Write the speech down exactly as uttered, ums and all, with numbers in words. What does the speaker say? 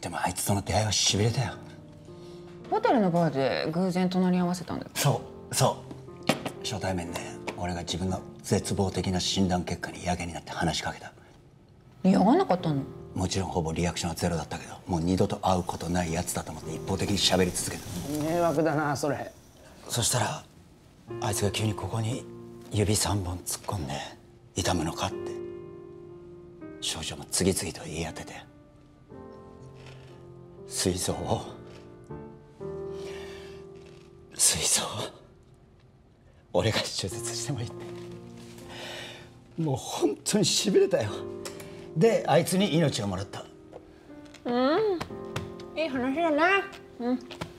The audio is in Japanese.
でもあいつとの出会いはしびれたよ。 ホテルのバーで偶然隣り合わせたんだよ。 そうそう初対面で俺が自分の絶望的な診断結果にやけになって話しかけた。 嫌がんなかったの？ もちろんほぼリアクションはゼロだったけど、もう二度と会うことないやつだと思って一方的に喋り続けた。 迷惑だなそれ。 そしたらあいつが急にここに指さんぼん突っ込んで「痛むのか?」って症状も次々と言い当てて、膵臓を膵臓を俺が手術してもいいって。もう本当にしびれたよ。であいつに命をもらった。 うん、いい話だな。うん。